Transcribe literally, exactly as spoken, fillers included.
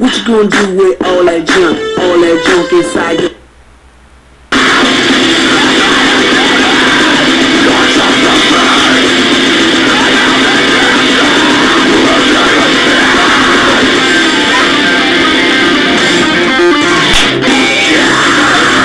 What you gonna do with all that junk, all that junk inside you?